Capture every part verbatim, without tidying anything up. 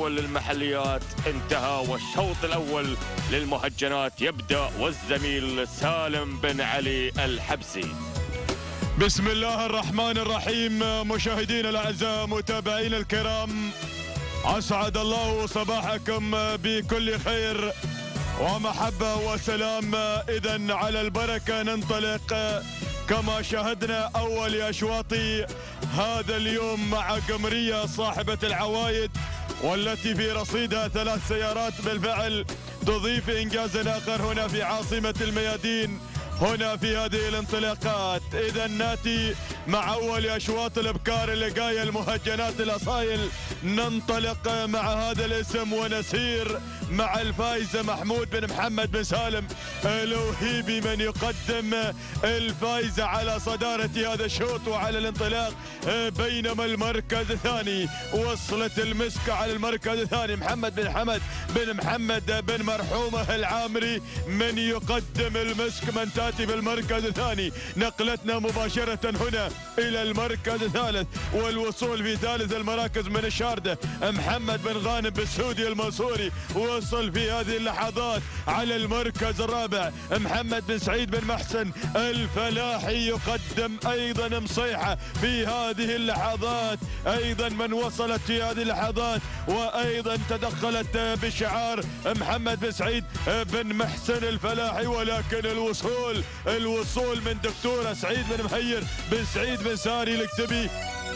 الأول للمحليات انتهى، والشوط الأول للمهجنات يبدأ، والزميل سالم بن علي الحبسي. بسم الله الرحمن الرحيم. مشاهدينا الأعزاء، متابعينا الكرام، أسعد الله صباحكم بكل خير ومحبة وسلام. إذن على البركة ننطلق كما شاهدنا أول أشواط هذا اليوم مع قمرية صاحبة العوايد، والتي في رصيدها ثلاث سيارات بالفعل تضيف إنجازا آخر هنا في عاصمة الميادين، هنا في هذه الانطلاقات. إذا ناتي مع أول أشواط الإبكار اللقاية المهجنات الأصايل، ننطلق مع هذا الاسم ونسير مع الفائز محمود بن محمد بن سالم الوهيبي، من يقدم الفائزة على صدارة هذا الشوط وعلى الانطلاق، بينما المركز الثاني وصلت المسك على المركز الثاني محمد بن حمد بن محمد بن مرحومة العامري، من يقدم المسك. من تاتي بالمركز الثاني، نقلتنا مباشرة هنا إلى المركز الثالث، والوصول في ثالث المراكز من الشاردة محمد بن غانم بالسودي المنصوري، وصل في هذه اللحظات على المركز الرابع محمد بن سعيد بن محسن الفلاحي، يقدم أيضا مصيحة في هذه اللحظات، أيضا من وصلت في هذه اللحظات وأيضا تدخلت بشعار محمد بن سعيد بن محسن الفلاحي، ولكن الوصول الوصول من دكتورة سعيد بن مهير بن سعيد بن ساري الكتبي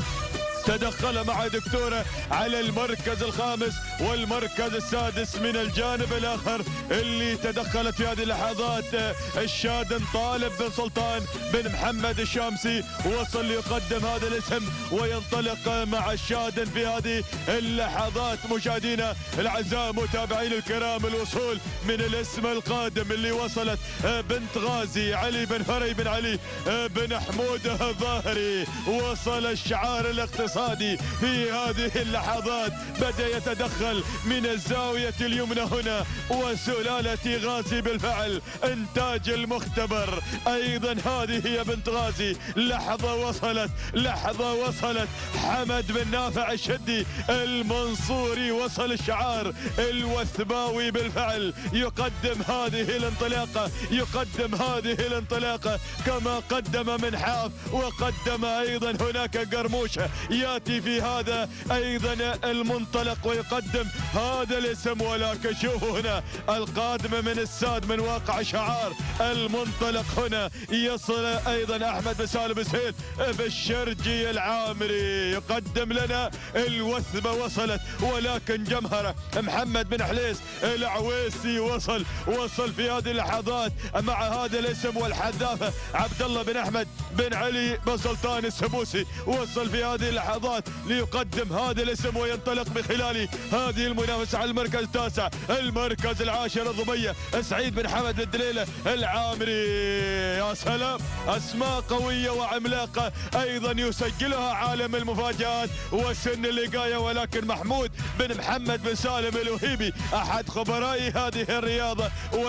تدخل مع دكتورة على المركز الخامس والمركز السادس. من الجانب الآخر اللي تدخلت في هذه اللحظات الشادن طالب بن سلطان بن محمد الشامسي، وصل يقدم هذا الاسم وينطلق مع الشادن في هذه اللحظات. مشاهدينا الأعزاء، متابعين الكرام، الوصول من الاسم القادم اللي وصلت بنت غازي علي بن فري بن علي بن حمود الظاهري، وصل الشعار الاقتصادي في هذه اللحظات، بدأ يتدخل من الزاوية اليمنى هنا، وسلالة غازي بالفعل إنتاج المختبر. أيضا هذه هي بنت غازي، لحظة وصلت لحظة وصلت حمد بن نافع الشدي المنصوري، وصل الشعار الوثباوي بالفعل، يقدم هذه الانطلاقة يقدم هذه الانطلاقة كما قدم من حاف، وقدم أيضا هناك قرموشة ياتي في هذا ايضا المنطلق ويقدم هذا الاسم. ولكن شوفوا هنا القادمه من الساد من واقع شعار المنطلق، هنا يصل ايضا احمد بن سالم بن سهيل بالشرجي العامري، يقدم لنا الوثبه وصلت، ولكن جمهره محمد بن حليس العويسي وصل وصل في هذه اللحظات مع هذا الاسم، والحذافه عبد الله بن احمد بن علي بن سلطان السبوسي وصل في هذه اللحظات ليقدم هذا الاسم وينطلق بخلال هذه المنافسه على المركز التاسع. المركز العاشر الضبيه سعيد بن حمد بن دليله العامري، يا سلام، اسماء قويه وعملاقه ايضا يسجلها عالم المفاجات وسن اللقايه، ولكن محمود بن محمد بن سالم الوهيبي احد خبراء هذه الرياضه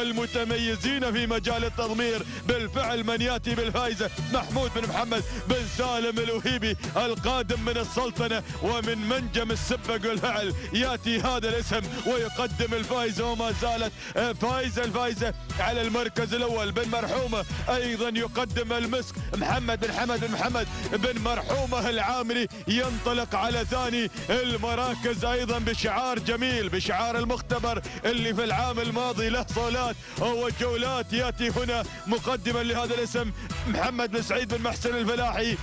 والمتميزين في مجال التضمير بالفعل، من ياتي بالفائزه محمود بن محمد بن سالم الوهيبي القادم من السلطنة ومن منجم السبق بالفعل، ياتي هذا الاسم ويقدم الفائزة، وما زالت فائزة الفائزة على المركز الأول بن مرحومة، أيضا يقدم المسك محمد بن حمد بن محمد بن مرحومة العامري، ينطلق على ثاني المراكز أيضا بشعار جميل، بشعار المختبر اللي في العام الماضي له صولات وجولات، ياتي هنا مقدما لهذا الاسم محمد بن سعيد بن محسن الفلاحي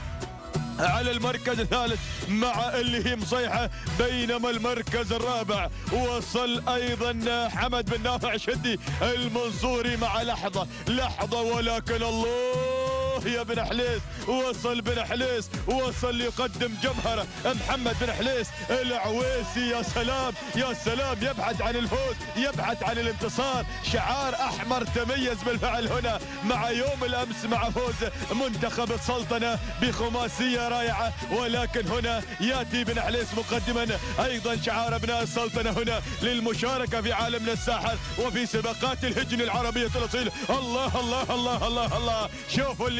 على المركز الثالث مع اللي هي مصيحة، بينما المركز الرابع وصل أيضا حمد بن نافع الشدي المنصوري مع لحظة لحظة ولكن الله يا بن حليس، وصل بن حليس وصل يقدم جمهرة محمد بن حليس العويسي، يا سلام يا سلام، يبحث عن الفوز يبحث عن الانتصار، شعار أحمر تميز بالفعل هنا مع يوم الأمس مع فوز منتخب السلطنة بخماسية رائعة، ولكن هنا ياتي بن حليس مقدما ايضا شعار ابناء السلطنة هنا للمشاركة في عالمنا الساحر وفي سباقات الهجن العربية الاصيل. الله الله الله الله الله، شوفوا اللي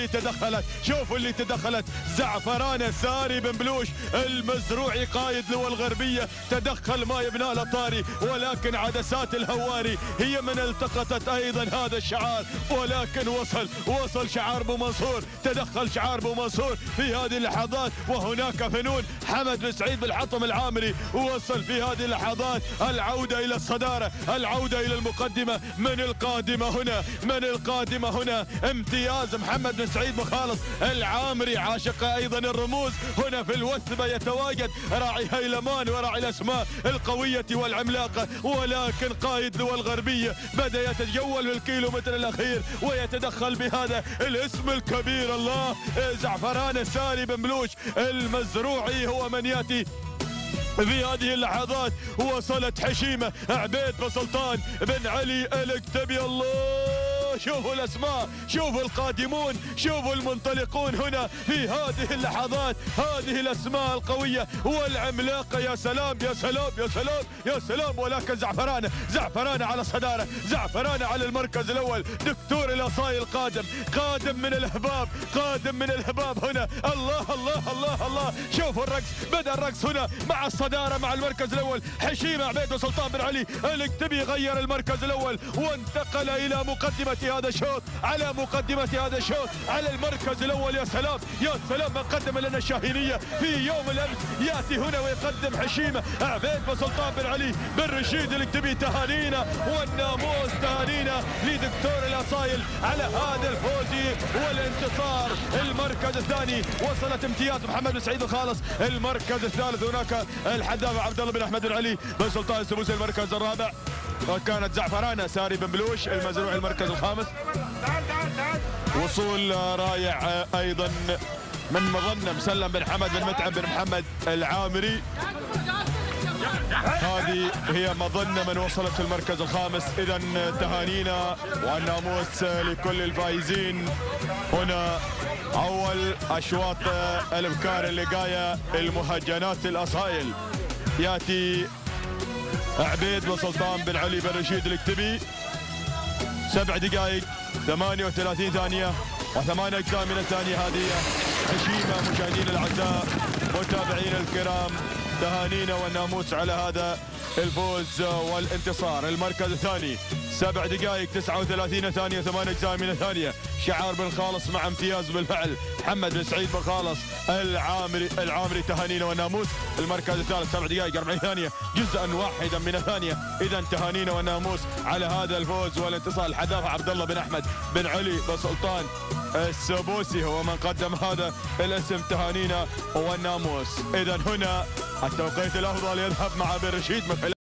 تدخلت، شوفوا اللي تدخلت، زعفرانة ساري بن بلوش المزروعي قائد لواء الغربية تدخل ما يبنى له طاري، ولكن عدسات الهواري هي من التقطت ايضا هذا الشعار، ولكن وصل وصل شعار ابو منصور، تدخل شعار ابو منصور في هذه اللحظات. وهناك فنون حمد بن سعيد بالحطم العامري، وصل في هذه اللحظات العودة الى الصدارة، العودة الى المقدمة. من القادمة هنا، من القادمة هنا امتياز محمد بن سعيد مخالص العامري، عاشق ايضا الرموز. هنا في الوثبة يتواجد راعي هيلمان وراعي الاسماء القوية والعملاقة، ولكن قائد لواء الغربية بدأ يتجول في الكيلومتر الاخير ويتدخل بهذا الاسم الكبير. الله، زعفران ساري بن بلوش المزروعي هو من ياتي في هذه اللحظات. وصلت حشيمة عبيد بن سلطان بن علي الكتبي. الله، شوفوا الاسماء، شوفوا القادمون، شوفوا المنطلقون هنا في هذه اللحظات، هذه الاسماء القويه والعملاقه. يا سلام يا سلام يا سلام يا سلام. ولكن زعفرانه، زعفرانه على الصداره، زعفرانه على المركز الاول. دكتور الاصاي القادم، قادم من الهباب، قادم من الهباب هنا. الله الله الله الله، شوفوا الرقص، بدا الرقص هنا مع الصداره مع المركز الاول. حشيمه عبيد بن سلطان بن علي الكتبي غير المركز الاول وانتقل الى مقدمه هذا الشوط، على مقدمة هذا الشوط، على المركز الأول. يا سلام يا سلام، من قدم لنا الشاهينية في يوم الأمس يأتي هنا ويقدم حشيمة عبيد بن سلطان بن علي بن رشيد الكتبي. تهانينا والناموس، تهانينا لدكتور الأصايل على هذا الفوز والانتصار. المركز الثاني وصلت امتياز محمد بن سعيد الخالص. المركز الثالث هناك الحداث عبد الله بن أحمد بن علي بن سلطان السبوسي. المركز الرابع وكانت زعفرانة ساري بن بلوش المزروع المركز الخامس. وصول رائع ايضا من مظنه مسلم بن حمد بن متعب بن محمد العامري. هذه هي مظنه من وصلت في المركز الخامس. اذا تهانينا والناموس لكل الفائزين. هنا اول اشواط الابكار اللقايه المهجنات الاصايل. ياتي عبيد بن سلطان بن علي بن رشيد الكتبي، سبع دقائق ثمانية وثلاثين ثانية وثمان أجزاء من الثانية. هذه حشيمة مشاهدينا الأعزاء متابعينا الكرام، تهانينا والناموس على هذا الفوز والانتصار. المركز الثاني سبع دقائق تسعة وثلاثين ثانية ثمان أجزاء من الثانية. شعار بن خالص مع امتياز بالفعل محمد بن سعيد بن خالص العامري العامري. تهانينا والناموس. المركز الثالث سبع دقائق أربعين ثانية جزءا واحدا من الثانية. إذا تهانينا والناموس على هذا الفوز والانتصار. الحداثة عبد الله بن أحمد بن علي بن سلطان السبوسي هو من قدم هذا الاسم. تهانينا والناموس. إذا هنا التوقيت الأفضل يذهب مع بن رشيد من